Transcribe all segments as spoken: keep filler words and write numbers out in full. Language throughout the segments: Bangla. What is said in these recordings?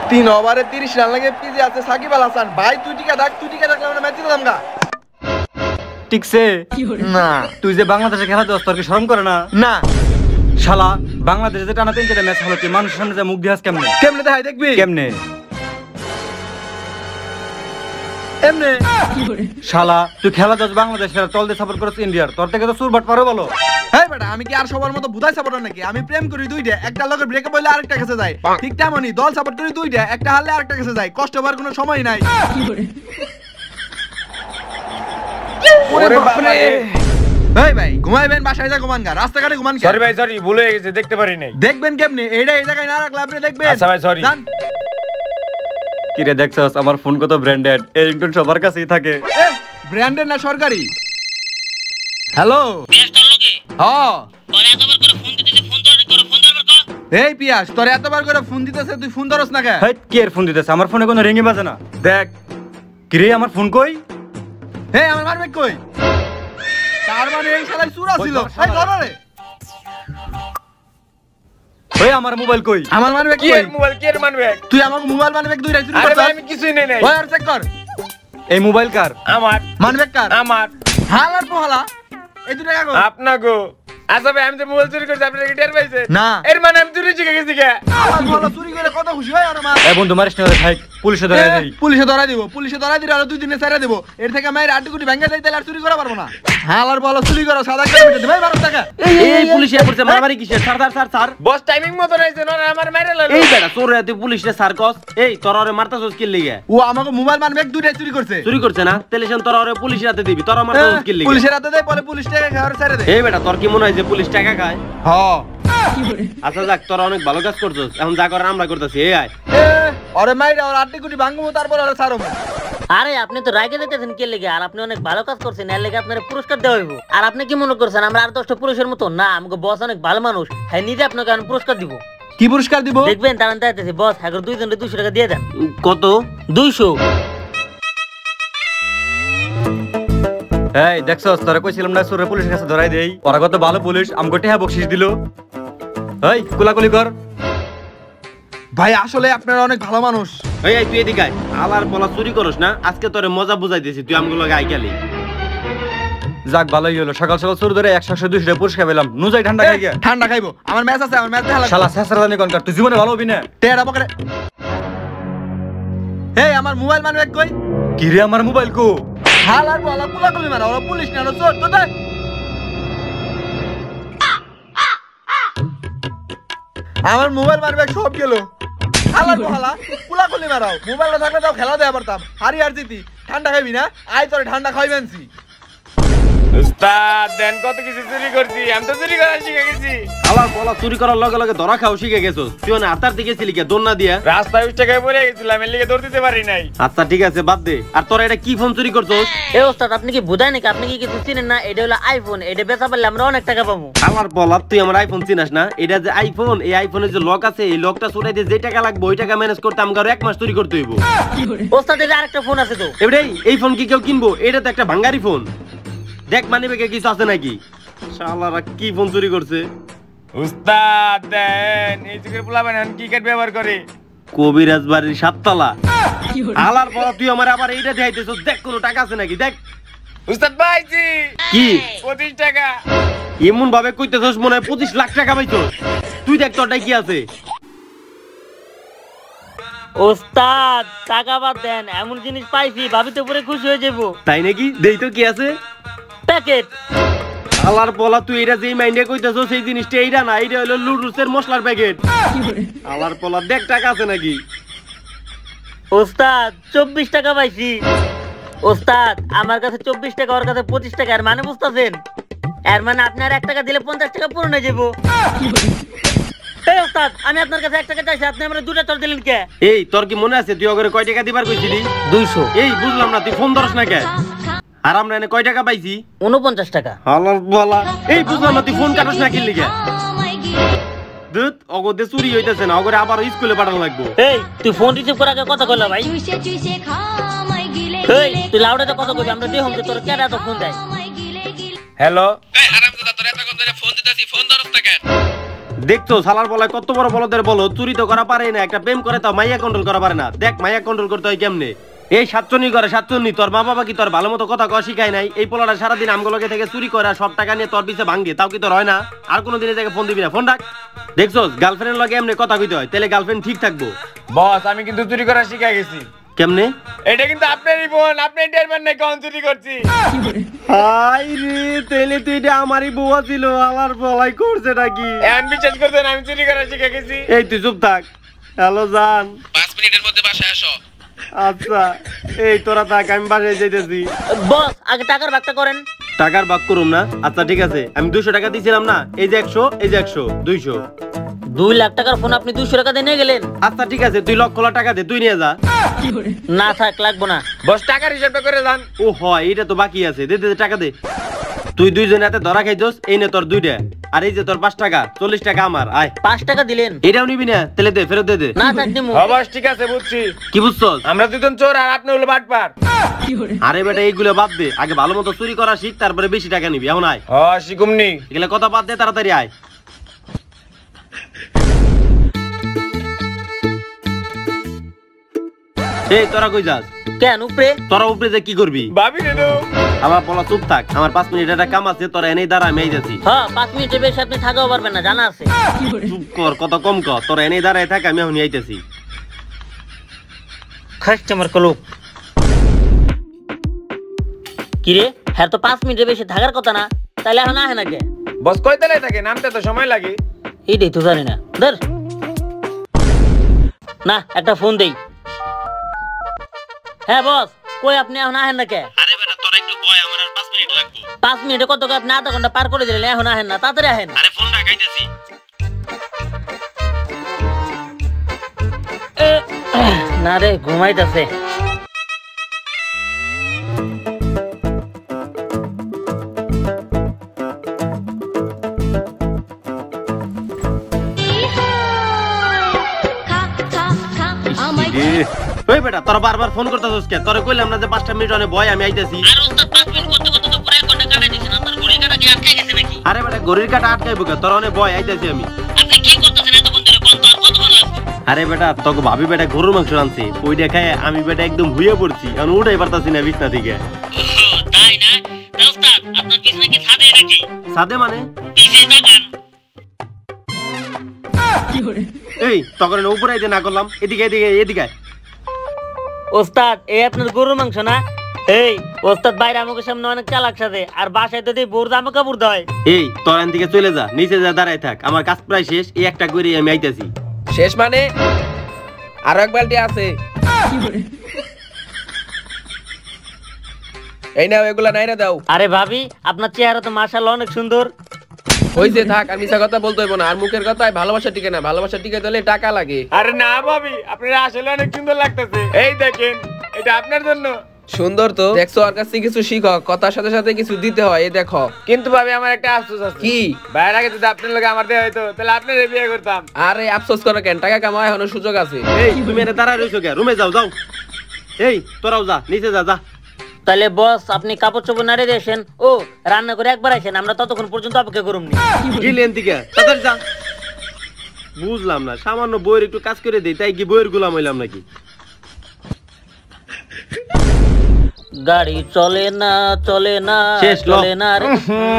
তিন ওভারে তিরিশ রান লাগে পিছে আছে সাকিব আল হাসান। ভাই তুই টিকা ডাক, তুই টিকা ডাকলে আমরা ম্যাচ জিতলাম গা। ঠিকছে না, তুই যে বাংলাদেশে খেলা দোস্ত তোর কি শরম করে না? না শালা বাংলাদেশে যে টানা তিন চারটা ম্যাচ হলো, তুই মানুষের সামনে যা মুখ দিয়াস কেমনে? কেমনে দেখাই দেখবি? কেমনে? এমনে। শালা তুই খেলা দোস্ত বাংলাদেশ খেলা তল দিয়ে সাপোর্ট করছিস ইন্ডিয়ার, তোর থেকে তো সুরবাট পারো বলো। হ্যাঁ বেটা, আমি কি আর সবার মতো বুধাই সাপোর্টার নাকি? আমি প্রেম করি দুইটা, একটা লোকের ব্রেকআপ হইলে আরেকটা কাছে যায়। ঠিক তেমনই দল সাপোর্ট করি দুইটা, একটা হারলে আরেকটা কাছে যায়। কষ্ট হবার কোনো সময় নাই। ওরে বাপ রে। এই ভাই ঘুমাইবেন, বাসায় যা ঘুমান গা, রাস্তাঘাটে ঘুমান কে? সরি ভাই সরি, ভুল হয়ে গেছে, দেখতে পারি নাই। দেখবেন কেমনে? এইটা এই জায়গায় না রাখলে আপনি দেখবেন। আচ্ছা ভাই সরি। কি রে দেখছস আমার ফোন কত ব্র্যান্ডেড, এই রিংটোন সবার কাছেই থাকে। এ ব্র্যান্ডেড না সরকারি? হ্যালো হ্যাঁ এই পিয়াস, তোর এতবার করে ফোন দিতেছে, তুই ফোন ধরস না কে? হেই কি এর ফোন দিতেছে? আমার ফোনে কোনো রিংই বাজে না। দেখ কি রে আমার ফোন কই? এই আমার মারবে কই? তার মানে এই শালা চুরা ছিল। এই ধরো রে। ওই আমার মোবাইল কই? আমার মারবে কি কই? এর মোবাইল, কি এর মানবে? তুই আমাকে মোবাইল মারবে দুই রাইছ আরে করছিস? ভাই আমি কিছুই নেই নাই। ওই আর চেক কর। এই মোবাইল কার? আমার মারবে কার? আমার হালার পোহালা এই দুটো কাগজ আপনাগো। আচ্ছা ভাই আমি তো মোবাইল চুরি করছি, আপনি কি টের পাইছেন? না। এর মানে আমি চুরি শিখে গেছি কে? আমার পোহালা চুরি করে কত খুশি হয় আর মা। এ বন্ধু মারিস না রে ভাই, পুলিশে ধরে দেই। পুলিশে ধরা দিব, পুলিশে ধরা দিলে আর দুই দিনে ছেড়ে দেব। এর থেকে মায়ের আট কোটি ভেঙে যাই, তাহলে আর চুরি করা পারবো না। হালার পোহালা চুরি করো সাদা কিলোমিটার দেবে বারো টাকা। এই এই পুলিশে পড়ছে মারামারি কিসের? Sir sir sir sir boss timing মতো নাইছে না, আমার মাইরা লালো। এই বেটা তোর এত পুলিশে সার্কস, এই তোর আরে মারতাছস কি লাগা? ও আমাকে মোবাইল মারবে দুইটাই চুরি করছে। চুরি করছে না? তাহলে সেন তোর আরে পুলিশের হাতে দিবি, তোর মারতাছস কি লাগা? পুলিশের হাতে দেয়, পরে পুলিশ টাকা খাওয়ার ছেড়ে দেয়। এই বেটা তোর কি মনে হয় যে পুলিশ টাকা খায়? হ্যাঁ আচ্ছা যাক, তোরা অনেক ভালো কাজ করছস, এখন যা করার আমরা করতেছি। এই আয় ওরে মাইরা ওর আট কোটি ভাঙবো, তারপর ওরে ছাড়ো। আরে আপনি তো রাগে যেতেছেন কে লেগে? আর আপনি অনেক ভালো কাজ করছেন, এর লেগে আপনার পুরস্কার দেওয়া হইব। আর আপনি কি মনে করছেন আমরা আর দশটা পুরুষের মতো? না, আমাকে বস অনেক ভালো মানুষ, হ্যাঁ নিজে আপনাকে আমি পুরস্কার দিব। কি পুরস্কার দিব? দেখবেন দাঁড়ান দাঁড়াইতেছি বস, হ্যাঁ দুইজনকে দুইশো টাকা দিয়ে দেন। কত? দুইশো। এই দেখছস তোরা কইছিলাম না সুরে পুলিশের কাছে ধরাই দেই, ওরা কত ভালো পুলিশ, আমগো টিহা বকশিশ দিল। এই কুলাকুলি কর। ভাই আসলে আপনারা অনেক ভালো মানুষ। এই এই তুই এদিকে আয়, আলার পলা চুরি করস না, আজকে তোরে মজা বুঝাই দিয়েছি, তুই আমগুলো লগে আই গেলি। যাক ভালোই হলো, সকাল সকাল চুরি ধরে একশো একশো দুইশো পুরস্কার পেলাম। নুজাই ঠান্ডা খাই গিয়া। ঠান্ডা খাইবো, আমার ম্যাচ আছে, আমার ম্যাচ দেখা লাগবে। শালা শেষরানি কোনকার, তুই জীবনে ভালো হবি না। টেরা পকেটে। এই আমার মোবাইল মারবে কই? কি রে আমার মোবাইল কো? হালার বলা কুলাকুলি মারা, ওরা পুলিশ না, ওরা চোর। তো দেখ আমার মোবাইল মারবে সব গেল। হালার বলা কুলাকুলি মারাও, মোবাইলটা থাকলে তাও খেলা দেয়া পারতাম। হারি আর জিতি, ঠান্ডা খাইবি না? আয় তোরে ঠান্ডা খাইবেনছি। উস্তাদ দেন কত কিছু চুরি করছি, আমি তো চুরি করা শিখে গেছি। আলার পলা চুরি করার লগে লগে ধরা খাও শিখে গেছস, তুই না আতার দিকে ছিলি কে দোন্না দিয়া? রাস্তায় উঠে গিয়ে পড়ে গেছিলাম, এর লিগে দৌড় দিতে পারি নাই। আচ্ছা ঠিক আছে বাদ দে, আর তোরা এটা কি ফোন চুরি করছস? এ ওস্তাদ আপনি কি বুঝায় নাকি? আপনি কি কিছু চিনেন না? এটা হলো আইফোন, এটা বেচা পারলে আমরা অনেক টাকা পাবো। আমার বলা তুই আমার আইফোন চিনাস না? এটা যে আইফোন, এই আইফোনের যে লক আছে, এই লকটা ছুটাই দিয়ে যে টাকা লাগবে ওই টাকা ম্যানেজ করতে আমাকে এক মাস চুরি করতে হইব। ওস্তাদ এটা আরেকটা ফোন আছে তো। এবারে এই ফোন কি কেউ কিনবো? এটা তো একটা ভাঙ্গারি ফোন। দেখ মানি ব্যাগে কিছু আছে নাকি? শালারা কি ফোন চুরি করছে। উস্তাদ দেন এই যুগের পোলাপান এখন কি কাট ব্যবহার করে? কবিরাজ বাড়ির সাততলা। আলার পর তুই আমার আবার এইটা দেখাইতেছস, দেখ কোনো টাকা আছে নাকি দেখ। উস্তাদ পাইছি। কি? পঁচিশ টাকা। এমন ভাবে কইতেছস মনে হয় পঁচিশ লাখ টাকা পাইছস। তুই দেখ তোরটাই কি আছে। ওস্তাদ টাকা বাদ দেন, এমন জিনিস পাইছি ভাবিতে পরে খুশি হয়ে যাবো। তাই নাকি? দেই তো কি আছে। প্যাকেট। আলার বলা তুই এটা যেই মাইন্ডে কইতেছস সেই জিনিসটা এইটা না, এইটা হলো লুডুসের মশলার প্যাকেট। আলার পলা দেখ টাকা আছে নাকি। ওস্তাদ চব্বিশ টাকা পাইছি। ওস্তাদ আমার কাছে চব্বিশ টাকা, ওর কাছে পঁচিশ টাকা, এর মানে বুঝতেছেন? এর মানে আপনার এক টাকা দিলে পঞ্চাশ টাকা পূরণ হয়ে যাবো। এই ওস্তাদ আমি আপনার কাছে এক টাকা চাইছি, আপনি আমার দুটা চল দিলেন কে? এই তোর কি মনে আছে তুই ওগরে কয় টাকা দিবার কইছিলি? দুইশো। এই বুঝলাম না, তুই ফোন ধরস না কে? আর আমরা এনে কয় টাকা পাইছি? উনপঞ্চাশ টাকা। আলার বলা এই বুঝলাম না, তুই ফোন কাটস না কি লিগে? দুত অগদে চুরি হইতেছে না, অগরে আবার স্কুলে পাঠানো লাগবে। এই তুই ফোন রিসিভ করার আগে কথা কইলা ভাই? এই তুই লাউডাতে কথা কইবি, আমরা দেখুন যে তোর কেন এত ফোন দেয়। হ্যালো। এই হারামজাদা তোর এত কোন ধরে ফোন দিতাছি, ফোন ধরস না কেন? দেখছো সালার বলায় কত বড় বলদের বলো, চুরি তো করা পারে না, একটা প্রেম করে তাও মাইয়া কন্ট্রোল করা পারে না। দেখ মাইয়া কন্ট্রোল করতে হয় কেমনে। এই সাতচন্নি করে সাতচন্নি, তোর মা বাবা কি তোর ভালো মতো কথা কওয়া শিখায় নাই? এই পোলাটা সারাদিন আমগুলোকে থেকে চুরি করে আর সব টাকা নিয়ে তোর পিছে ভাঙবে, তাও কি তোর হয় না? আর কোনো দিনে থেকে ফোন দিবি না, ফোন রাখ। দেখছো গার্লফ্রেন্ডের লগে এমনি কথা কইতে হয়, তাহলে গার্লফ্রেন্ড ঠিক থাকবো। বস আমি কিন্তু চুরি করা শিখে গেছি। কেমনে? এটা কিন্তু আপনারই ফোন, আপনি টেরবেন না কোন চুরি করছি। হাই রে, তাহলে তো এটা আমারই বউয়া ছিল, আমার বলাই করছে নাকি? এখন বিশ্বাস করছেন আমি চুরি করা শিখে গেছি? এই তুই চুপ থাক। হ্যালো জান, পাঁচ মিনিটের মধ্যে বাসায় আসো। আচ্ছা এই তোরা থাক, আমি বাসায় যাইতেছি। বস আগে টাকার ভাগটা করেন। টাকার ভাগ করুম না? আচ্ছা ঠিক আছে, আমি দুইশো টাকা দিয়েছিলাম না, এই যে একশো, এই যে একশো, দুইশো। দুই লাখ টাকার ফোন আপনি দুইশো টাকা দিয়ে নিয়ে গেলেন? আচ্ছা ঠিক আছে, তুই লক্ষ লাখ টাকা দে, তুই নিয়ে যা। না থাক, লাগবো না। বস টাকার হিসাবটা করে যান। ও হয়, এটা তো বাকি আছে, দে দে দে, টাকা দে। তুই দুইজন হাতে ধরা খাইছস, এই নে তোর দুইটা, আর এই যে তোর পাঁচ টাকা, চল্লিশ টাকা আমার। আয় পাঁচ টাকা দিলেন? এটাও নিবি না? তাহলে দে, ফেরত দে দে। না থাক নিমু। হ্যাঁ বস ঠিক আছে, বুঝছি। কি বুঝছস? আমরা দুজন চোর আর আপনি হলো বাটপার। আরে বেটা এইগুলো বাদ দে, আগে ভালো মতো চুরি করা শিখ, তারপরে বেশি টাকা নিবি। এখন আয়, হ্যাঁ শিখুমনি। এগুলো কথা বাদ দে, তাড়াতাড়ি আয়। এই তোরা কই যাস? কেন উপরে? তোরা উপরে যে কি করবি? ভাবি রে তো। আমার বলা চুপ থাক, আমার পাঁচ মিনিট একটা কাম আছে, তোরা এনেই দাঁড়া, আমি যাচ্ছি। হ্যাঁ পাঁচ মিনিটের বেশি আপনি থাকাও পারবেন না, জানা আছে। চুপ কর, কত কম কর, তোরা এনেই দাঁড়ায় থাক, আমি এখন আইতেছি। কাস্টমার কলুক কিরে, হ্যাঁ তো পাঁচ মিনিটের বেশি থাকার কথা না, তাহলে এখন আহে না কে? বস কই তলায় থাকে, নামতে তো সময় লাগে। এইটাই তো জানি না। ধর না, একটা ফোন দেই। হ্যাঁ বস, কই আপনি এখন আহেন না কে? আরে বেটা তোরা একটু বয়, আমার আর পাঁচ মিনিট লাগবে। পাঁচ মিনিটে কত আপনি আধা ঘন্টা পার করে দিলেন, এখন আহেন না, তাড়াতাড়ি আহেন। আরে ফোন রাখাইতেছি। না রে, ঘুমাইতেছে। ওই বেটা তোরা বারবার ফোন করতেছস কে? তোরে কইলাম না যে পাঁচটা মিনিট অনে বয়, আমি আইতেছি। আর ওস্তাদ পাঁচ মিনিট করতে করতে তো পুরো এক ঘন্টা কাটাই দিছেন, আপনার ঘড়ি কাটা কি আটকে গেছে নাকি? আরে বেটা ঘড়ির কাটা আটকাইবো কে? তোরা অনে বয়, আইতেছি আমি। আপনি কি করতেছেন এতক্ষণ ধরে? কোন তো আর কতক্ষণ লাগবে? আরে বেটা তোকে ভাবি বেটা গরুর মাংস আনছি, ওইটা খায় আমি বেটা একদম হুইয়ে পড়ছি, এখন উঠাই পারতাছি না বিছনা থেকে। তাই না? তা ওস্তাদ আপনার বিছনা কি ছাদে নাকি? সাথে মানে? পিছে তাকান। এই তখন উপরে আইতে না করলাম, এদিকে এদিকে এদিকে। ওস্তাদ এই আপনার গরুর মাংস না? এই ওস্তাদ বাইরে আমাকে সামনে অনেক চালাক সাথে, আর বাসায় তো দিয়ে বোর জামা কাপড় দেয়। এই তোর এখান থেকে চলে যা, নিচে যা দাঁড়ায় থাক, আমার কাজ প্রায় শেষ, এই একটা করে আমি আইতেছি। শেষ মানে? আরো এক বালতি আছে। এই নাও, এগুলা নাইরা দাও। আরে ভাবি, আপনার চেহারা তো মাশাআল্লাহ অনেক সুন্দর। হইছে থাক, আর মিছা কথা বলতে হইব না। আর মুখের কথায় ভালোবাসা টিকে না, ভালোবাসা টিকে দিলে টাকা লাগে। আরে না ভাবি, আপনারা আসলে অনেক সুন্দর লাগতেছে। এই দেখেন, এটা আপনার জন্য। সুন্দর তো দেখছো, আর কাছে কিছু শিখো, কথার সাথে সাথে কিছু দিতে হয়, এই দেখো। কিন্তু ভাবি আমার একটা আফসোস আছে। কি? বাইরে আগে যদি আপনার লগে আমার দেয়া হইতো, তাহলে আপনার বিয়ে করতাম। আরে আফসোস করো কেন? টাকা কামায় এখনো সুযোগ আছে। এই তুমি এনে দাঁড়ায় রইছো কে? রুমে যাও যাও। এই তোরাও যা, নিচে যা যা। তাহলে বস আপনি কাপড় চোপড় নাড়ে দিয়েছেন, ও রান্না করে একবার আসেন, আমরা ততক্ষণ পর্যন্ত অপেক্ষা করুন। গিলেন দিকে তাড়াতাড়ি যা। বুঝলাম না, সামান্য বইয়ের একটু কাজ করে দেই, তাই কি বইয়ের গোলাম হইলাম নাকি? গাড়ি চলে না চলে না শেষ, ল। চলে না রে।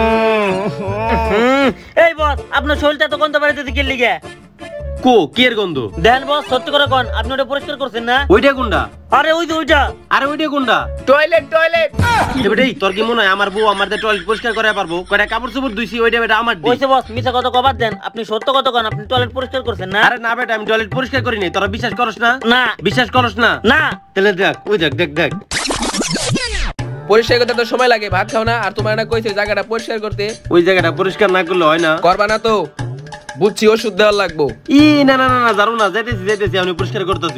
এই বস আপনার শরীরটা তো গন্ধ বাড়িতে দিকে লিগে কো কি এর গন্ধ? দেন বস, সত্যি করে কোন আপনি ওটা পরিষ্কার করছেন না? ওইটা কোনটা? আরে ওই যে ওইটা। আরে ওইটা কোনটা? Toilet toilet. এবারে এই তোর কি মনে হয় আমার বউ আমার টয়লেট পরিষ্কার করে পারবো? কয়টা কাপড় চোপড় ধুইছি, ওইটা বেটা আমার দি। ওইসে বস মিছা কথা কবার দেন, আপনি সত্য কথা কোন, আপনি টয়লেট পরিষ্কার করছেন না? আরে না বেটা, আমি টয়লেট পরিষ্কার করি নাই। তোরা বিশ্বাস করস না? না বিশ্বাস করস না? না। তাহলে দেখ, ওই দেখ দেখ দেখ। পরিষ্কার করতে তো সময় লাগে, ভাত খাও না? আর তোমার না কইছে জায়গাটা পরিষ্কার করতে? ওই জায়গাটা পরিষ্কার না করলে হয় না। করবা না তো? বুঝছি, ওষুধ দেওয়ার লাগবো। ই না না না না, জানো না, যাইতেছি যাইতেছি, আমি পরিষ্কার করতেছি।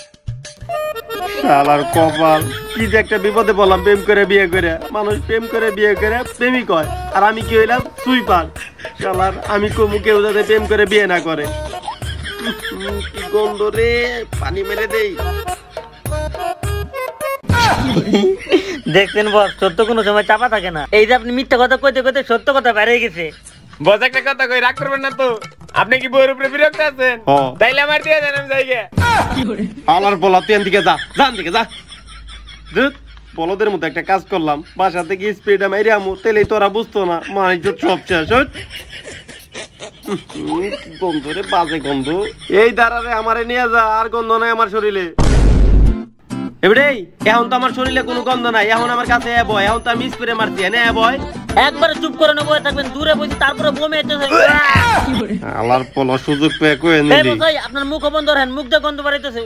শালার কপাল, কি যে একটা বিপদে বললাম, প্রেম করে বিয়ে করে। মানুষ প্রেম করে বিয়ে করে প্রেমিক হয়, আর আমি কি হইলাম সুইপার। শালার আমি কমু কেউ যাতে প্রেম করে বিয়ে না করে। উম, কি গন্ধ রে, পানি মেরে দেই। দেখছেন বস, সত্য কোনো সময় চাপা থাকে না। এই যে আপনি মিথ্যা কথা কইতে কইতে সত্য কথা বেরিয়ে গেছে। বস একটা কথা কই, রাগ করবেন না তো? আপনি কি বউর উপরে বিরক্ত আছেন? হ্যাঁ। তাইলে আমার দিয়ে দেন, আমি যাই গে। আলার বলা তুই এদিকে যা, যান দিকে যা। ধুৎ, বলদের মতো একটা কাজ করলাম, বাসা থেকে স্পিড মাইরে আমু, তেলেই তোরা বুঝতো না, মানিজ্য সব শেষ। হইট। হুম, কি গন্ধ রে, বাজে গন্ধ। এই দাঁড়ারে আমারে নিয়ে যা, আর গন্ধ নাই আমার শরীরে। এবারে এখন তো আমার শরীরে কোনো গন্ধ নাই, এখন আমার কাছে এ বয়, এখন তো আমি স্প্রে মারছি, এনে এ বয়। একবারে চুপ করে না বসে থাকবেন, দূরে বসে তারপরে বমি হইতেছে। আলার পলা সুযোগ পেয়ে কয়ে এই নিলি। মশাই, আপনার মুখ বন্ধ রাখেন, মুখ দিয়ে গন্ধ বাড়াইতেছে।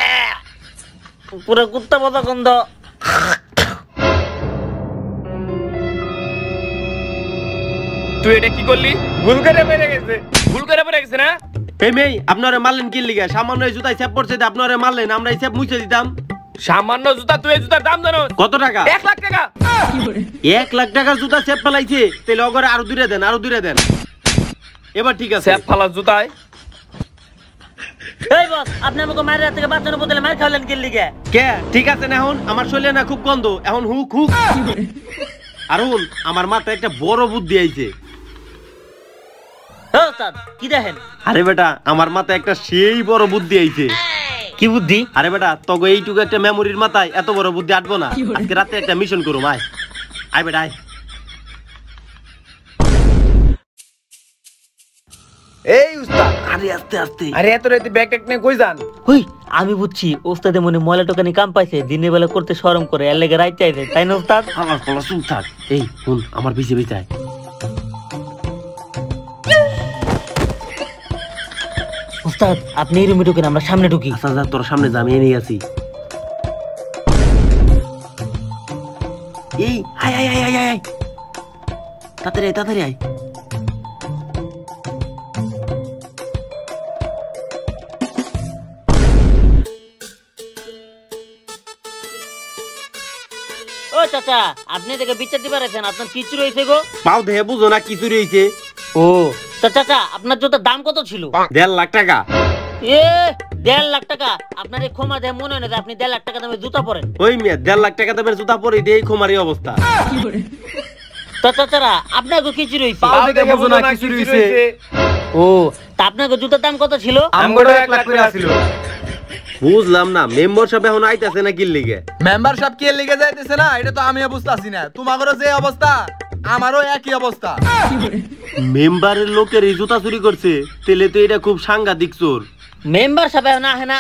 পুরো কুত্তা পচা গন্ধ। তুই এটা কি করলি? ভুল করে পড়ে গেছে, ভুল করে পড়ে গেছে না? এই মেয়ে, আপনারে মারলেন কি লিগা? সামান্য এই জুতায় চেপ পড়ছে, আপনারে মারলেন, আমরা এই চেপ মুছে দিতাম। সামান্য জুতা, তুই এই জুতার দাম জানো? কত টাকা? এক লাখ টাকা। এক লাখ টাকার জুতা চেপ ফেলাইছে, তাহলে অগরে আরো দূরে দেন, আরো দূরে দেন। এবার ঠিক আছে। স্যাপ ফালা জুতায়। এই বস, আপনি আমাকে মায়ের হাত থেকে বাঁচানোর বদলে মার খাওয়ালেন কি লিগে? কে ঠিক আছে না? এখন আমার শরীরে না খুব গন্ধ, এখন হুক হুক। আরুন, আমার মাথায় একটা বড় বুদ্ধি আইছে। হ্যাঁ ওস্তাদ, কি দেখেন? আরে বেটা, আমার মাথায় একটা সেই বড় বুদ্ধি আইছে। কি বুদ্ধি? আরে বেটা, তোকে এইটুকু একটা মেমোরির মাথায় এত বড় বুদ্ধি আটবো না। আজকে রাতে একটা মিশন করুম, আয় আয় বেটা আয়। এই উস্তাদ, আরে আস্তে আস্তে। আরে এত রাতে ব্যাগ ট্যাগ নিয়ে কই যান? ওই আমি বুঝছি, ওস্তাদে মনে ময়লা টোকানি কাম পাইছে, দিনের বেলা করতে শরম করে, এর লেগে রাইতে আইছে, তাই না ওস্তাদ? আমার পলা চুপ থাক। এই শুন, আমার পিছে পিছে আয়। ওস্তাদ, আপনি এই রুমে ঢুকেন, আমরা সামনে ঢুকি। আচ্ছা যা, তোর সামনে জামিয়ে নিয়ে আসি। এই আয় আয় আয় আয় আয়, তাড়াতাড়ি আয়, তাড়াতাড়ি আয়। ও চাচা, আপনি দেখে বিচার দিতে পারছেন, আপনার কিছু রয়েছে গো? পাও দেহে বুঝো না কিছু রয়েছে। ও তা চাচা, আপনার জুতার দাম কত ছিল? দেড় লাখ টাকা। এ দেড় লাখ টাকা? আপনার এই ক্ষমা দেহে মনে হয় না যে আপনি দেড় লাখ টাকা দামের জুতা পরেন। ওই মেয়ে, দেড় লাখ টাকা দামের জুতা পরে দিয়ে খুমারি অবস্থা। তা চাচারা, আপনাকে কিছু রয়েছে? পাও দেখে বুঝো না কিছু রইছে। ও তা আপনাকে জুতার দাম কত ছিল? আমগোটা এক লাখ করে আসিল। বুঝলাম না, মেম্বার সাহেব এখন আইতাছে না কি লিগে? মেম্বারশিপ কি লিগে যাইতেছে না, এটা তো আমিও বুঝতাছি না। তোমাদেরও যে অবস্থা, আমারও একই অবস্থা। মেম্বারের লোকের এই জুতা চুরি করছে, তেলে তো এটা খুব সাংঘাতিক চোর। মেম্বার সাহেব না হ্যাঁ না?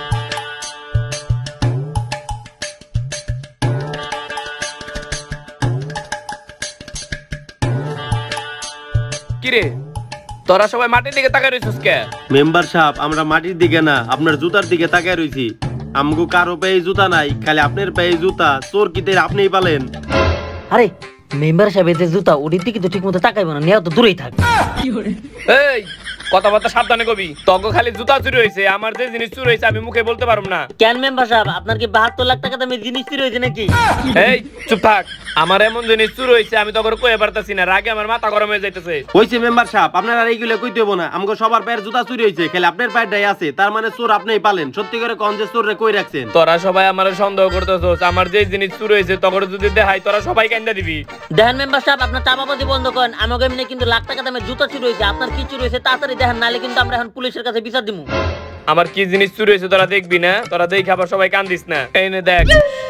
কিরে, তোরা সবাই মাটির দিকে তাকায় রইছিস কে? মেম্বার সাহেব, আমরা মাটির দিকে না, আপনার জুতার দিকে তাকায় রইছি। আমগো কারো পায়ে জুতা নাই, খালি আপনার পায়ে জুতা। চোর কিতে আপনিই পালেন। আরে মেম্বার সাহেবের যে জুতা, ওটির দিকে তো ঠিক মতো তাকাইবো না, নেওয়া তো দূরেই থাক। এই কথাবার্তা সাবধানে কবি। তগ খালি জুতা চুরি হয়েছে, আমার যে জিনিস চুরি হয়েছে আমি মুখে বলতে পারবো না। কেন মেম্বার সাহেব, আপনার কি বাহাত্তর লাখ টাকা দামের জিনিস চুরি হয়েছে নাকি? এই চুপ থাক, আমার এমন জিনিস চুরি হয়েছে আমি তখন কয়ে পারতাছি না, রাগে আমার মাথা গরম হয়ে যাইতেছে। হইছে মেম্বার সাহেব, আপনার আর এইগুলো কইতে হবো না। আমগো সবার পায়ের জুতা চুরি হয়েছে, খালি আপনার পায়েরটাই আছে। তার মানে চোর আপনিই পালেন। সত্যি করে কোন যে চোর রে কই রাখছেন? তোরা সবাই আমার সন্দেহ করতেছস, আমার যে জিনিস চুরি হয়েছে তখন যদি দেখাই তোরা সবাই কান্দা দিবি। দেখেন মেম্বার সাহেব, আপনার চাপাবাজি বন্ধ করেন। আমাকে এমনি কিন্তু লাখ টাকা দামের জুতা চুরি হয়েছে, আপনার কি চুরি হয়েছে তাড়াতাড়ি দেখেন, নাহলে কিন্তু আমরা এখন পুলিশের কাছে বিচার দিব। আমার কি জিনিস চুরি হয়েছে তোরা দেখবি না? তোরা দেখে আবার সবাই কান্দিস না। এই নে দেখ।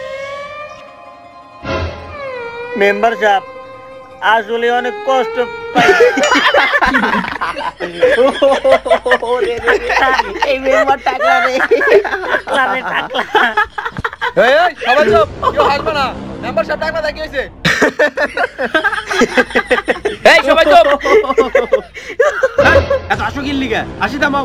মেম্বার সাহেব, আসলে অনেক কষ্ট পাই। এই মেম্বার টাকলা রে, টাকলা রে, টাকলা। এই এই সবাই চুপ, কেউ হাসবে না। মেম্বারশিপ টাকা দেখি হইছে। এই সবাই চুপ। এত আসো কি লিগা? আসি থামাও।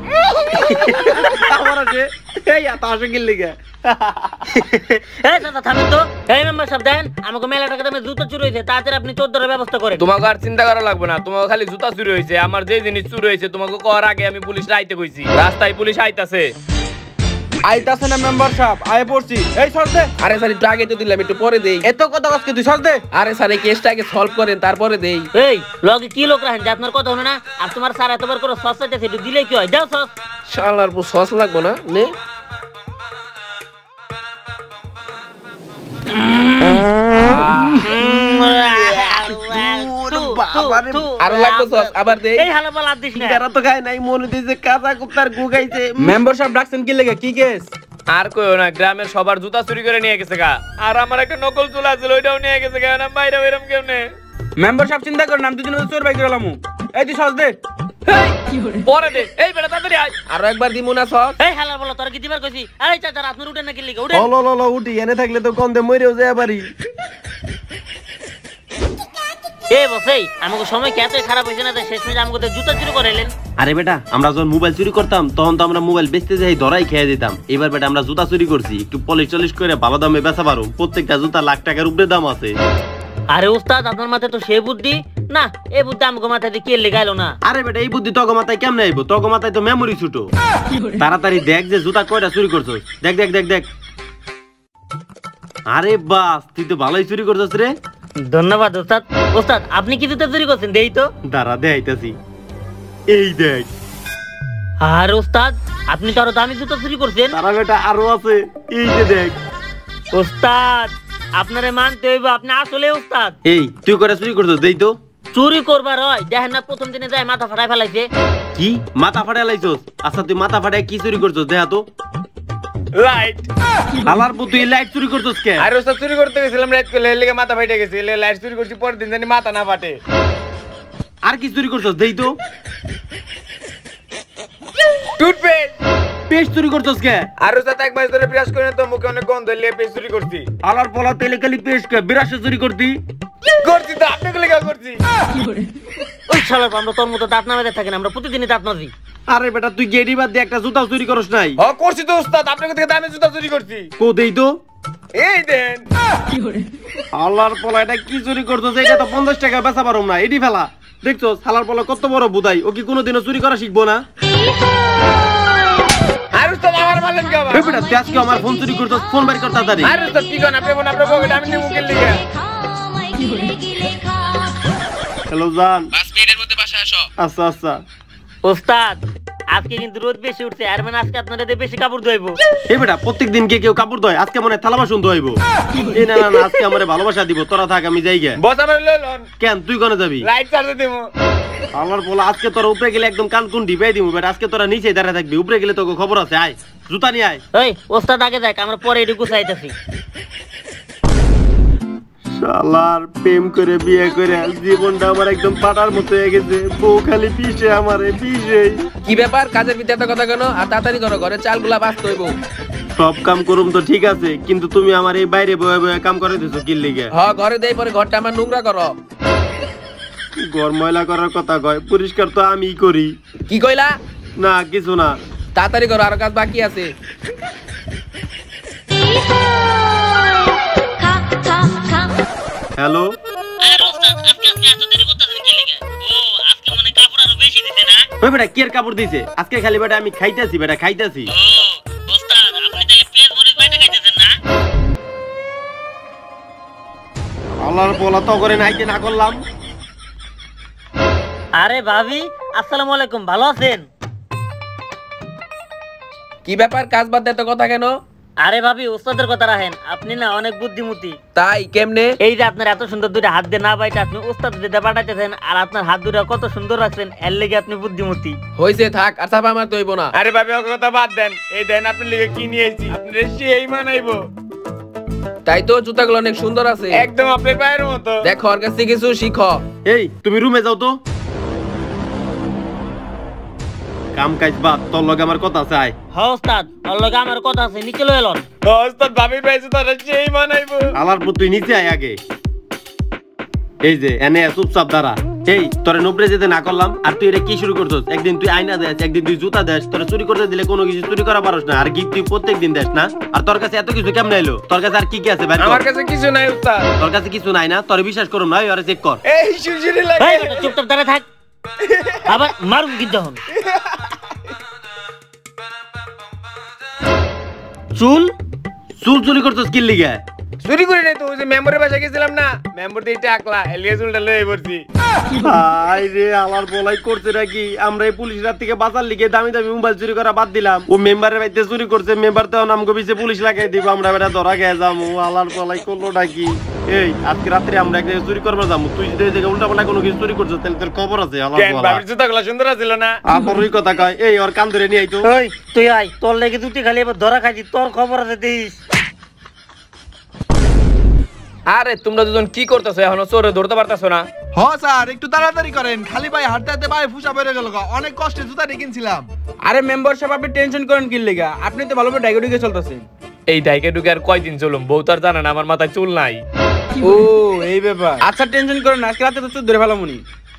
আমার আছে এই এত আসো কি লিগা? এই চাচা থামেন তো। এই মেম্বার সাহেব দেন, আমাকে মেলা টাকা দামের জুতা চুরি হয়েছে, তাড়াতাড়ি আপনি চোর ধরার ব্যবস্থা করেন। তোমাকে আর চিন্তা করা লাগবে না, তোমাকে খালি জুতা চুরি হয়েছে। আমার যে জিনিস চুরি হয়েছে তোমাকে করার আগে আমি পুলিশ আইতে কইছি। রাস্তায় পুলিশ আইতাছে। আইতাছে না মেম্বারশিপ, আয় পড়ছি। এই সর দে। আরে স্যার একটু আগে তো দিলাম, একটু পরে দেই। এত কথা আজকে তুই সর দে। আরে স্যার এই কেসটা আগে সলভ করেন তারপরে দেই। এই লগে কি লোক রাখেন যে আপনার কথা হলো না? আর তোমার স্যার এতবার করে সস চাইতেছে, একটু দিলে কি হয়? দাও সস। শালার পর সস লাগবে না নে। বাবারে আরো লাগতো সস আবার দেই এই হালা পালা দিস না সিঙ্গারা তো খায় নাই মনে দিছে কাঁচা কুত্তার গু খাইছে মেম্বার সাহেব ডাকছেন কি লেগে কি কেস? আর কইও না গ্রামের সবার জুতা চুরি করে নিয়ে গেছে গা আর আমার একটা নকল চুলা ছিল ওইটাও নিয়ে গেছে গা না বাইরে বেরম কেমনে মেম্বার সাহেব চিন্তা করেন আমি দুদিন চোর বাই করলাম এই তুই সস দে পরে দে এই বেটা তাড়াতাড়ি আয় আরো একবার দিমু না সস এই হালা বলো তোর কি দিবার কইছি আরে চাচা আপনার উঠেন না কি লিগা উঠেন ল ল ল উঠি এনে থাকলে তো গন্ধে মরেও যায় পারি এ বসেই আমাকে সময় কত খারাপ হইছে না শেষ মেয়ে আমাকে জুতা চুরি করাইলেন আরে বেটা আমরা যখন মোবাইল চুরি করতাম তখন তো আমরা মোবাইল বেচতে যাই ধরাই খেয়ে দিতাম এবার বেটা আমরা জুতা চুরি করছি একটু পলিশ টলিশ করে ভালো দামে বেচা পারো প্রত্যেকটা জুতা লাখ টাকার উপরে দাম আছে আরে ওস্তাদ আপনার মাথায় তো সে বুদ্ধি না এই বুদ্ধি আমাকে মাথায় দিয়ে কে লেগাইলো না আরে বেটা এই বুদ্ধি তগো মাথায় কেমনে আইবো তগো মাথায় তো মেমোরি ছোট তাড়াতাড়ি দেখ যে জুতা কয়টা চুরি করছস দেখ দেখ দেখ দেখ আরে বাস তুই তো ভালোই চুরি করছস রে ধন্যবাদ ওস্তাদ ওস্তাদ আপনি কি জুতা চুরি করছেন দেই তো দাঁড়া দেখাইতাছি এই দেখ আর ওস্তাদ আপনি তো আরো দামি জুতা চুরি করছেন তারা বেটা আরো আছে এই যে দেখ ওস্তাদ আপনারে মানতে হইব আপনি আসলে ওস্তাদ এই তুই কয়টা চুরি করছস দেই তো চুরি করবার হয় দেখেন না প্রথম দিনে যায় মাথা ফাটাই ফেলাইছে কি মাথা ফাটাই লাইছস আচ্ছা তুই মাথা ফাটাই কি চুরি করছস দেখা তো লাইট আলার পর তুই লাইট চুরি করছস কে আর ওসব চুরি করতে গেছিলাম রাত করে লেগে মাথা ফাইটে গেছে লাইট চুরি করছি পরের দিন জানি মাথা না ফাটে আর কি চুরি করছস দেই তো টুথপেস্ট পেস্ট চুরি করছস কে আর ওসব এক মাস ধরে ব্রাশ করে তো মুখে অনেক গন্ধ লিয়ে পেস্ট চুরি করছি আলার পলা তেলে খালি পেস্ট কে বিরাশে চুরি করতি করছি তো আপনাকে লেগে করছি ওই শালার আমরা তোর মতো দাঁত নামাতে থাকেন আমরা প্রতিদিনই দাঁত মাজি আরে বেটা তুই গেড়ি বাদ দিয়ে একটা জুতা চুরি করস নাই হ করছি তো উস্তাদ আপনাকে থেকে দামি জুতা চুরি করছি কো দেই তো এই দেন আল্লাহর পলা এটা কি চুরি করছস এটা তো পঞ্চাশ টাকা বেচা পারুম না এডি ফেলা দেখছস হালার পলা কত বড় বুদাই ও কি কোনোদিনও চুরি করা শিখবো না আর উস্তাদ আমার মারলেন কে আবার এই বেটা তুই আজকে আমার ফোন চুরি করছস ফোন বাইর কর তাড়াতাড়ি আর উস্তাদ কি কোন আপনি ফোন আপনার পকেটে আমি নিয়ে মুখে লিখে হ্যালো জান পাঁচ মিনিটের মধ্যে বাসায় আসো আচ্ছা আচ্ছা ওস্তাদ আজকে কিন্তু রোদ বেশি উঠছে আর মানে আজকে আপনাদের বেশি কাপড় ধোইবো এই বেটা প্রত্যেকদিন কে কেউ কাপড় ধোয় আজকে মনে হয় থালা বাসন ধোইবো এই না না না আজকে আমারে ভালোবাসা দিব তোরা থাক আমি যাই গে বস আমার লন কেন তুই কোনে যাবি লাইট চার্জে দেবো আল্লাহর বলা আজকে তোরা উপরে গেলে একদম কান কোন ডিবাই দিমু বেটা আজকে তোরা নিচে দাঁড়ায় থাকবি উপরে গেলে তোকে খবর আছে আয় জুতা নিয়ে আয় ওই ওস্তাদ আগে যাক আমরা পরে এটুকু গুছাইতেছি শালার প্রেম করে বিয়ে করে জীবনটা আমার একদম পাটার মতো হয়ে গেছে বউ খালি পিছে আমারে পিছে কি ব্যাপার কাজের ভিতরে এত কথা কেন আর তাড়াতাড়ি করো ঘরে চালগুলা বাঁচতে হইব সব কাম করুম তো ঠিক আছে কিন্তু তুমি আমার এই বাইরে বয়ে বয়ে কাম করে দিছো কি লিগে হ ঘরে দেই পরে ঘরটা আমার নোংরা করো ঘর ময়লা করার কথা কয় পরিষ্কার তো আমিই করি কি কইলা না কিছু না তাড়াতাড়ি করো আরো কাজ বাকি আছে হ্যালো আরে ওস্তাদ আজকে আপনি এত দেরি করতেছেন কি লাগা ও আজকে মানে কাপড় আরো বেশি দিতে না ওই বেটা কি এর কাপড় দিছে আজকে খালি বেটা আমি খাইতেছি বেটা খাইতেছি ও ওস্তাদ আপনি তাহলে পেঁয়াজ মরিচ বাইটা খাইতেছেন না আল্লাহর বলা তো করে নাইতে না করলাম আরে ভাবি আসসালামু আলাইকুম ভালো আছেন কি ব্যাপার কাজ বাদ এত কথা কেন আরে ভাবি ওস্তাদের কথা রাখেন আপনি না অনেক বুদ্ধিমতী তাই কেমনে এই যে আপনার এত সুন্দর দুইটা হাত দিয়ে না বাইটা আপনি ওস্তাদ দিতে পাঠাইতেছেন আর আপনার হাত দুটা কত সুন্দর রাখছেন এর লেগে আপনি বুদ্ধিমতী হইছে থাক আর চাপা আমার তৈব না আরে ভাবি ওকে কথা বাদ দেন এই দেন আপনি লিগে কি নিয়েছি আপনি সেই মানাইবো তাই তো জুতাগুলো অনেক সুন্দর আছে একদম আপনার পায়ের মতো দেখো ওর কাছে কিছু শিখো এই তুমি রুমে যাও তো কাম কাজ বাদ তোর লগে আমার কথা আছে আয় হ্যাঁ ওস্তাদ ওর লগে আমার কথা আছে নিচে লয়ে এলন ওস্তাদ ভাবির পাইছে তারা সেই মানাইবো আলার পর তুই নিচে আয় আগে এই যে এনে চুপচাপ দাঁড়া এই তোরে নবরে যেতে না করলাম আর তুই এটা কি শুরু করছস একদিন তুই আয়না দেস একদিন তুই জুতা দেস তোরে চুরি করতে দিলে কোনো কিছু চুরি করা পারস না আর গিফট তুই প্রত্যেকদিন দেস না আর তোর কাছে এত কিছু কেমন এলো তোর কাছে আর কি কি আছে বাইরে আমার কাছে কিছু নাই উস্তাদ তোর কাছে কিছু নাই না তোরে বিশ্বাস করুম না ওরে চেক কর এই সুরসুরি এই লাগে বেটা চুপচাপ দাঁড়া থাক আবার মারুম কিন্তু এখন চুল চুল চুরি করছস কি লিগে চুরি করে নাই তো, ওই যে মেম্বারের বাসায় গেছিলাম না, মেম্বার দিয়ে টাকলা এলিয়াস উল্টা লয়ে পড়ছি। হাই রে আলার বলাই করছে নাকি? আমরা এই পুলিশ রাত থেকে বাঁচার লিগে দামি দামি মোবাইল চুরি করা বাদ দিলাম, ও মেম্বারের বাড়িতে চুরি করছে, মেম্বার তো নামগো পিছে পুলিশ লাগাই দিব, আমরা বেটা ধরা খেয়ে যাবো। আলার বলাই করলো নাকি? এই আজকে রাত্রে আমরা এক জায়গায় চুরি করবো যাবো, তুই যদি এই জায়গায় উল্টা পাল্টা কোনো কিছু চুরি করছিস তাহলে তোর খবর আছে। আলার বলা বাবির জুতাগুলো সুন্দর ছিল না? আবার ওই কথা কয়, এই ওর কান ধরে নিয়ে আইতো। ওই তুই আয়, তোর লেগে দুটি খালি এবার ধরা খাইছি, তোর খবর আছে দিস। আরে তোমরা দুজন কি করতেছো? এখনো চোরে ধরতে পারতেছো না? হ স্যার, একটু তাড়াতাড়ি করেন, খালি পায়ে হাঁটতে হাঁটতে পায়ে ফুসা বেড়ে গেল, অনেক কষ্টে জুতাটি কিনছিলাম। আরে মেম্বার সাহেব আপনি টেনশন করেন কি লেগা? আপনি তো ভালোভাবে ডাইগে ডুগে চলতেছেন। এই ডাইকে ডুকে আর কয়দিন চলুম? বউ তার জানা না আমার মাথায় চুল নাই। ও এই ব্যাপার। আচ্ছা টেনশন করেন না, আজকে রাতে তো চোর ধরে ফেলামুনি।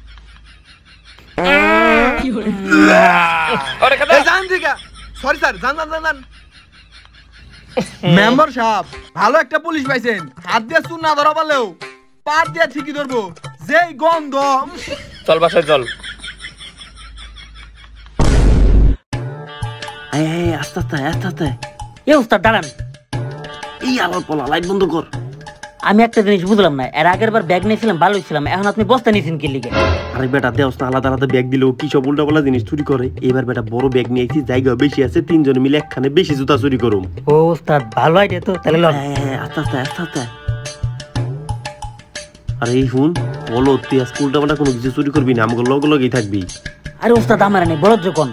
আরে কথা জান ঠিক সরি স্যার, জান জান জান মেম্বার সাহেব ভালো একটা পুলিশ পাইছেন, হাত দিয়ে চুন না ধরা পারলেও পাট দিয়ে ঠিকই ধরবো, যেই গন্ধ। চল বাসায় চল। এই এই আস্তে আস্তে আস্তে আস্তে। এ উস্তাদ দাঁড়ান, এই আলার বলা লাইট বন্ধ কর। আমি একটা জিনিস বুঝলাম না, এর আগের বার ব্যাগ নিয়েছিলাম ভালোই ছিলাম, এখন আপনি বস্তা নিয়েছেন কি লিগে? আরে বেটা দেওস না, আলাদা আলাদা ব্যাগ দিলেও কি সব উল্টা পাল্টা জিনিস চুরি করে। এবার বেটা বড় ব্যাগ নিয়ে আইছি, জায়গা বেশি আছে, তিনজন মিলে একখানে বেশি জুতা চুরি করুম। ও উস্তাদ ভালো আইডিয়া তো, তাহলে লন। হ্যাঁ আস্তে আস্তে আস্তে আস্তে। আরে এই শুন, বলো তুই আজকে উল্টা পাল্টা কোনো কিছু চুরি করবি না, আমাকে লগে লগেই থাকবি। আরে উস্তাদ আমার নেই, বলদ যখন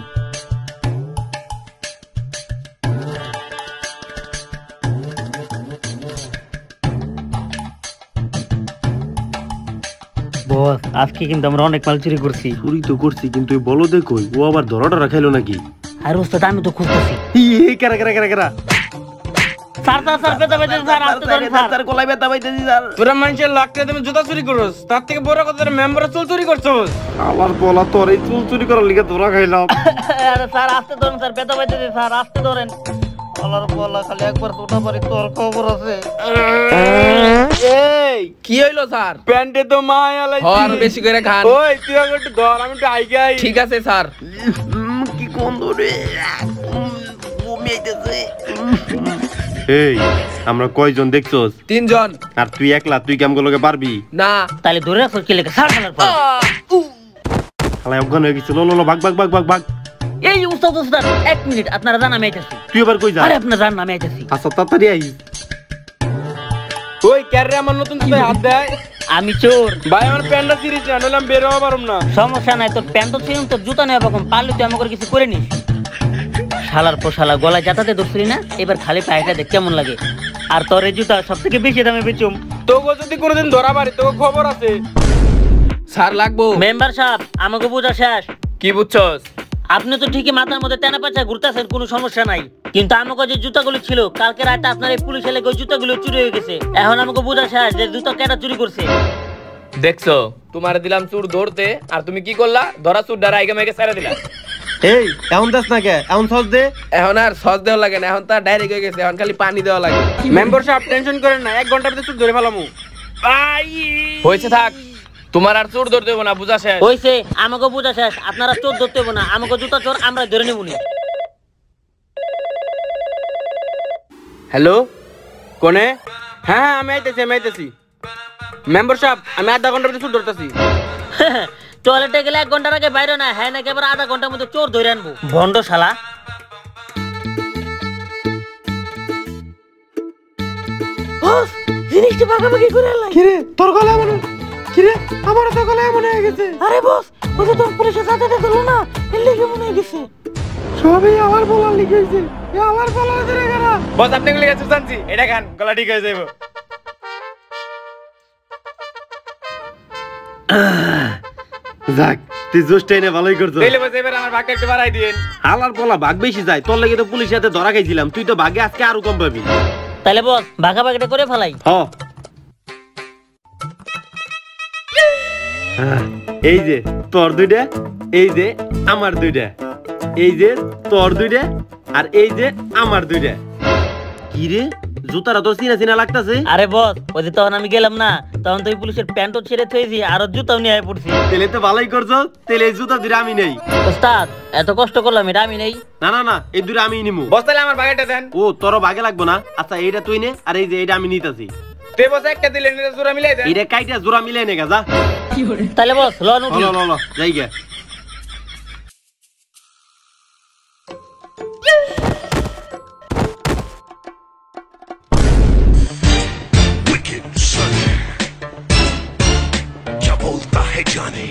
বস, আজকে কিন্তু আমরা অনেক মাল চুরি করছি। চুরি তো করছি, কিন্তু ওই বলো দেখই ও আবার ধরা টরা খাইলো নাকি? আর উস্তাদ আমি তো খুঁজতেছি। এই কেরা কেরা কেরা কেরা স্যার স্যার স্যার বেতা বেতা স্যার, আসতে ধরেন স্যার। স্যার গলায় ব্যথা পাইতেছি স্যার। তোরা মানুষের লাখ টাকা তুমি জুতা চুরি করছ, তার থেকে বড় কথা তোরা মেম্বারের চুল চুরি করছস। আমার বলা তোর এই চুল চুরি করার লিগে ধরা খাইলাম। আরে স্যার আসতে ধরেন স্যার, বেতা বেতাছি স্যার, আসতে ধরেন। আল্লাহর বলা খালি একবার ওটা পারি, তোর খবর আছে। এই কি হইলো স্যার? প্যান্টে তো মায়া লাগছে। আর বেশি করে খান। ওই তুই আগে একটু ধর, আমি একটু আইগে আই। ঠিক আছে স্যার। কি গন্ধ রে, বমি আইতেছে। এই আমরা কয়জন দেখছস? তিনজন। আর তুই একলা, তুই কি আমগুলোকে পারবি না। তাহলে ধরে রাখো কি লেগে স্যার ফেলার পর। খালায় অজ্ঞান হয়ে গেছিল। লো লো লো ভাগ ভাগ ভাগ ভাগ ভাগ। এই উস্তাদ উস্তাদ এক মিনিট, আপনারা জান আমি আইতাছি। তুই এবার কই যা? আরে আপনারা জান আমি আইতাছি। আচ্ছা তাড়াতাড়ি আই। ওই ক্যারে আমার নতুন জুতায় হাত দেয়। আমি চোর ভাই আমার প্যান্টটা চিরিস না, নইলে আমি বের হওয়া পারুম না। সমস্যা নাই, তোর প্যান্ট তো ছিল, তোর জুতা নেওয়া পারলাম, পারলে তুই আমাকে কিছু করে নিস। শালার পোশালা গলায় যাতাতে ধরছিলি না, এবার খালি পায়েটা দেখ কেমন লাগে। আর তোর এই জুতা সব থেকে বেশি দামে বেচুম। তোকে যদি কোনোদিন ধরা পারি তোকে খবর আছে। স্যার লাগবো। মেম্বার সাহেব আমাকে বোঝা শেষ। কি বুঝছস? আপনি তো ঠিকই মাথার মধ্যে টেনা পাচা ঘুরতেছেন, কোনো সমস্যা নাই, কিন্তু আমাকে যে জুতাগুলো ছিল কালকে রাতে আপনার এই পুলিশ এলাকায় ওই জুতাগুলো চুরি হয়ে গেছে। এখন আমাকে বোঝা শেষ যে জুতা কেটা চুরি করছে। দেখছো, তোমার দিলাম চুর ধরতে, আর তুমি কি করলা? ধরা চুর ডারা আইগে মেগে ছেড়ে দিলা। এই এমন দাস না কে, এমন সস দে। এখন আর সস দেওয়া লাগে না, এখন তার ডাইরেক্ট হয়ে গেছে, এখন খালি পানি দেওয়া লাগে। মেম্বার সাহেব টেনশন করেন না, এক ঘন্টার ভিতরে চুর ধরে ফেলামু। হয়েছে থাক, তোমার আর চোর ধরতে হবে না, বুঝা শেষ। হইছে, আমাকে বোঝা শেষ, আপনারা চোর ধরতে হবে না, আমাকে জুতা চোর আমরা ধরে নেবনি। হ্যালো কোনে? হ্যাঁ হ্যাঁ আমি আইতেছি আমি আইতেছি। মেম্বার সাহেব আমি আধা ঘন্টার ভিতরে চুর ধরতেছি। টয়লেটে গেলে এক ঘন্টার আগে বাইরে না, হ্যাঁ নাকি এবার আধা ঘন্টার মধ্যে চোর ধরে আনবো। ভন্ড শালা। জিনিসটা ভাগাভাগি করে আনলাই। কিরে তোর গলা এমন? কিরে আমার তো গলা এমন হয়ে গেছে। আরে বস, ওই যে তোর পুলিশের সাথে দিলো না, এর লেগে মনে হয়ে গেছে। সবই আমার বলার লিখেছে, আমার বলার ধরে গেলা। বস আপনি গুলি গেছে জানছি, এটা খান, গলা ঠিক হয়ে যাবে। যাক তুই জোস্টাই না ভালোই করছো। তাইলে বস এবার আমার ভাগটা একটু বাড়াই দিন। হালার বলা ভাগ বেশি যায়, তোর লাগি তো পুলিশের সাথে ধরা খাইছিলাম, তুই তো ভাগে আজকে আরো কম পাবি। তাহলে বস ভাগাভাগিটা করে ফেলাই। হ্যাঁ এই যে তোর দুইটা, এই যে আমার দুইটা, এই যে তোর দুইটা, আর এই যে আমার দুইটা। কি রে জুতারা তো চিনা চিনা লাগতাছে। আরে বস, ওই যে তখন আমি গেলাম না, তখন তুই পুলিশের প্যান্টও ছেড়ে থইছি আর ওর জুতাও নিয়ে আয় পড়ছি। তেলে তো ভালোই করছো, তেলে এই জুতা দুটো আমি নেই। ওস্তাদ এত কষ্ট করলাম এটা আমি নেই। না না না, এই দুটো আমি নিমু। বস তাহলে আমার বাগেটা দেন। ও তোর ভাগে লাগবো না? আচ্ছা এইটা তুই নে, আর এই যে এটা আমি নিতেছি। তে বস একটা দিলেন, এটা জোড়া মিলাই দেন। এটা কাইটা জোড়া মিলাই নে যা। তাহলে বস লন উঠি। লো লো লো যাই গে। Wicked son, क्या बोलता है जाने।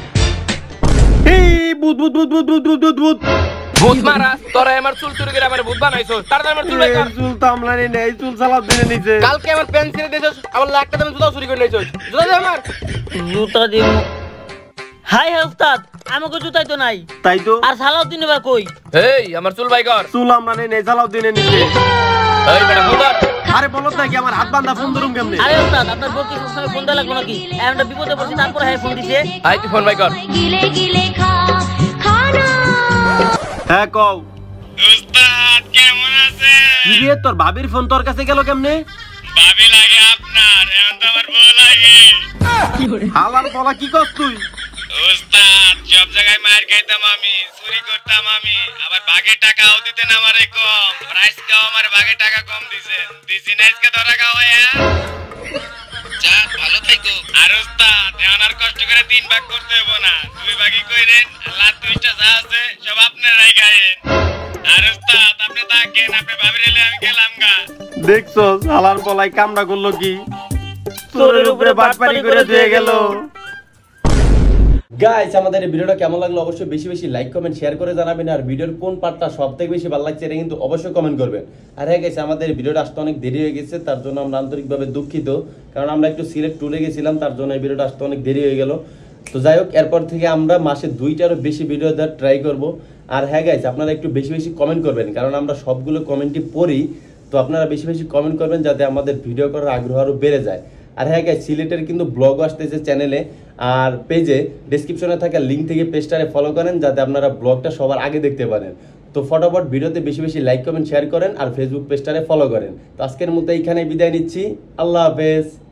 এই ভূত ভূত ভূত ভূত ভূত ভূত ভূত ভূত ভূত মারা তোরা আমার চুল চুরি করে আমার ভূত বানাইছো। তাড়াতাড়ি আমার চুল বাই কর। এই চুল তো আমলা নেই, এই চুল সালাদ দিনে নিছে। কালকে আমার পেন ছিঁড়ে দিয়েছস, আমার লাখ টাকা দামের জুতা চুরি করে নিয়েছস। জুতা দে আমার। জুতা দিম। হাই হে ওস্তাদ, আমাকে জুতাই তো নাই। তাই তো, আর সালাউদ্দিন এবার কই? এই আমার চুল বাই কর। চুল আমলা নেই, সালাদ দিনে নিছে। এই বেটা ফোন ধর। আরে বলো নাকি আমার হাত বান্ধা ফোন ধরুম কেমনে? আরে ওস্তাদ আপনার বউকে সবসময় ফোন দেওয়া লাগবে নাকি? এমনটা বিপদে পড়ছি তারপরে হ্যাঁ ফোন দিছে। আই তুই ফোন বাই কর। গিলে গিলে খা খানা হ্যাঁ কও। উস্তাদ কেমন আছেন? কি রে তোর ভাবির ফোন তোর কাছে গেল কেমনে? ভাবি লাগে আপনার, এখন তো আমার বউ লাগে। হালার বলা কি করছ তুই? উস্তাদ সব জায়গায় মার খাইতাম আমি, চুরি করতাম আমি, আবার বাগে টাকাও দিতেন আমারে কম। আবার আজকেও আমার বাগে টাকা কম দিছেন, দিছি না আজকে ধরা খাওয়াইয়া। যা ভালো থাইকো। আর উস্তাদ এখন আর কষ্ট করে তিন ভাগ করতে হইব না, দুই ভাগই কইরেন। আল্লাহ দুইটা যা আছে সব আপনারাই খাইেন। আর উস্তাদ আপনি থাকেন, আপনি ভাবি রেলে আমি গেলাম গা। দেখছো হালার বলাই কামড়া করলো কি? চোরের উপরে বাটপারি করে দিয়ে গেল। গাইস আমাদের এই ভিডিওটা কেমন লাগলো অবশ্যই বেশি বেশি লাইক কমেন্ট শেয়ার করে জানাবেন, আর ভিডিওর কোন পার্টটা সবথেকে বেশি ভালো লাগছে এটা কিন্তু অবশ্যই কমেন্ট করবেন। আর হ্যাঁ গাইস আমাদের এই ভিডিওটা আসতে অনেক দেরি হয়ে গেছে, তার জন্য আমরা আন্তরিকভাবে দুঃখিত, কারণ আমরা একটু সিলেক্ট টুলে গেছিলাম, তার জন্য এই ভিডিওটা আসতে অনেক দেরি হয়ে গেল। তো যাই হোক, এরপর থেকে আমরা মাসে দুইটারও বেশি ভিডিও দেওয়ার ট্রাই করব। আর হ্যাঁ গাইস আপনারা একটু বেশি বেশি কমেন্ট করবেন, কারণ আমরা সবগুলো কমেন্টই পড়ি, তো আপনারা বেশি বেশি কমেন্ট করবেন যাতে আমাদের ভিডিও করার আগ্রহ আরও বেড়ে যায়। আর হ্যাঁ গাইস সিলেটের কিন্তু ব্লগ আসতেছে চ্যানেলে আর পেজে, ডেসক্রিপশনে থাকা লিঙ্ক থেকে পেজটারে ফলো করেন যাতে আপনারা ব্লগটা সবার আগে দেখতে পারেন। তো ফটাফট ভিডিওতে বেশি বেশি লাইক কমেন্ট শেয়ার করেন আর ফেসবুক পেজটারে ফলো করেন। তো আজকের মতো এইখানে বিদায় নিচ্ছি, আল্লাহ হাফেজ।